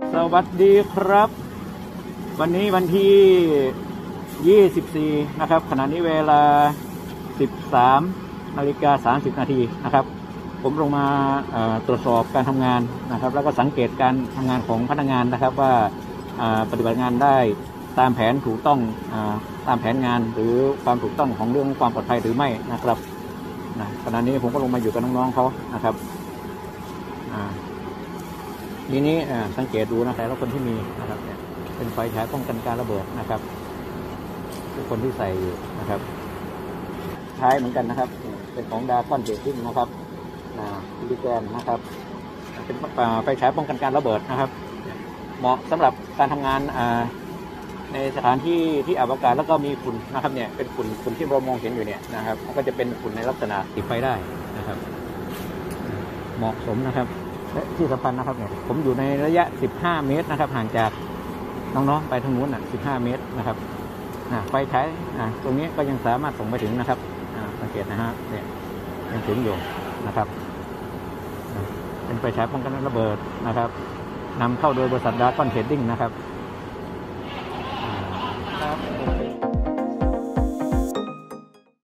สวัสดีครับ วันนี้วันที่ 24 นะครับขณะนี้เวลา 13:30 นาทีนะครับผมลงมาตรวจสอบการทำงานนะครับแล้วก็สังเกตการทำงานของพนักงานนะครับว่าปฏิบัติงานได้ตามแผนถูกต้องตามแผนงานหรือความถูกต้องของเรื่องความปลอดภัยหรือไม่นะครับขณะนี้ผมก็ลงมาอยู่กับน้องๆเขานะครับทีนี้สังเกตดูนะแต่ละคนที่มีนะครับเป็นไฟฉายป้องกันการระเบิดนะครับทุกคนที่ใส่อยู่นะครับใช้เหมือนกันนะครับเป็นของดาคอนเดซิ่งนะครับลิแกนนะครับเป็นไฟฉายป้องกันการระเบิดนะครับเหมาะสำหรับการทำงานในสถานที่ที่อับอากาศแล้วก็มีฝุ่นนะครับเนี่ยเป็นฝุ่นที่เรามองเห็นอยู่เนี่ยนะครับก็จะเป็นฝุ่นในลักษณะติดไฟได้นะครับเหมาะสมนะครับและที่สำคัญนะครับเนี่ยผมอยู่ในระยะ15 เมตรนะครับห่างจากน้องๆไปทางนู้น15 เมตรนะครับไฟฉายตรงนี้ก็ยังสามารถส่งไปถึงนะครับสังเกตนะฮะเนี่ยยังถึงอยู่นะครับเป็นไฟฉายป้องกันระเบิดนะครับนำเข้าโดยบริษัทดราก้อนเทรดดิ้งนะครับ